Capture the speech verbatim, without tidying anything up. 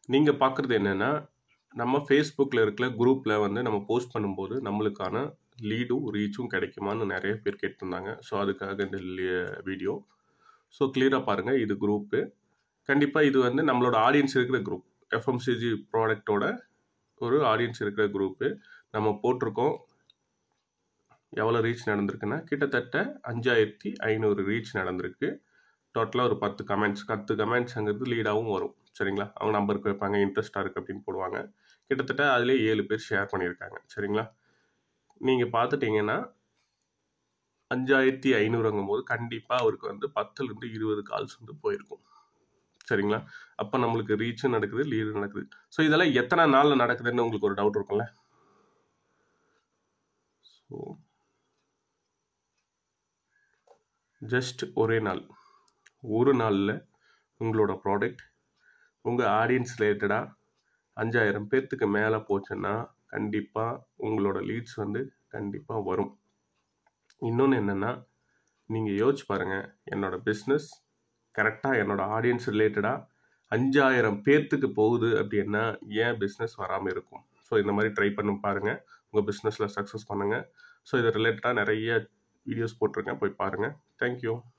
நீங்கள் பார்க்குறது என்னென்னா, நம்ம ஃபேஸ்புக்கில் இருக்கிற குரூப்பில் வந்து நம்ம போஸ்ட் பண்ணும்போது நம்மளுக்கான லீடும் ரீச்சும் கிடைக்குமான்னு நிறைய பேர் கேட்டிருந்தாங்க. ஸோ அதுக்காக இந்த வீடியோ. ஸோ கிளியராக பாருங்கள், இது குரூப்பு. கண்டிப்பாக இது வந்து நம்மளோட ஆடியன்ஸ் இருக்கிற குரூப். எஃப்எம்சிஜி ப்ராடக்டோட ஒரு ஆடியன்ஸ் இருக்கிற குரூப்பு. நம்ம போட்டிருக்கோம். எவ்வளோ ரீச் நடந்திருக்குன்னா கிட்டத்தட்ட அஞ்சாயிரத்தி ஐநூறு ரீச் நடந்திருக்கு. டோட்டலாக ஒரு பத்து கமெண்ட்ஸ் பத்து கமெண்ட்ஸுங்கிறது லீடாகவும் வரும். சரிங்களா? அவங்க நம்பருக்கு வைப்பாங்க, இன்ட்ரெஸ்ட்டாக இருக்குது அப்படின்னு போடுவாங்க. கிட்டத்தட்ட அதிலே ஏழு பேர் ஷேர் பண்ணியிருக்காங்க. சரிங்களா? நீங்கள் பார்த்துட்டிங்கன்னா அஞ்சாயிரத்தி ஐநூறுங்கும் போது கண்டிப்பாக அவருக்கு வந்து பத்துலேருந்து இருபது கால்ஸ் வந்து போயிருக்கும். சரிங்களா? அப்போ நம்மளுக்கு ரீச்சும் நடக்குது, லீடும் நடக்குது. ஸோ இதெல்லாம் எத்தனை நாளில் நடக்குதுன்னு உங்களுக்கு ஒரு டவுட் இருக்கும்ல. ஸோ ஜஸ்ட் ஒரே நாள் ஒரு நாளில் உங்களோட ப்ராடக்ட் உங்கள் ஆடியன்ஸ் ரிலேட்டடாக அஞ்சாயிரம் பேர்த்துக்கு மேலே போச்சுன்னா கண்டிப்பாக உங்களோட லீட்ஸ் வந்து கண்டிப்பாக வரும். இன்னொன்று என்னென்னா, நீங்கள் யோசிச்சு பாருங்கள், என்னோடய பிஸ்னஸ் கரெக்டாக என்னோடய ஆடியன்ஸ் ரிலேட்டடாக அஞ்சாயிரம் பேர்த்துக்கு போகுது அப்படின்னா ஏன் பிஸ்னஸ் வராமல் இருக்கும்? ஸோ இந்த மாதிரி ட்ரை பண்ணி பாருங்கள், உங்கள் பிஸ்னஸில் சக்ஸஸ் பண்ணுங்கள். ஸோ இது ரிலேட்டடாக நிறைய வீடியோஸ் போட்டிருக்கேன், போய் பாருங்கள். தேங்க்யூ.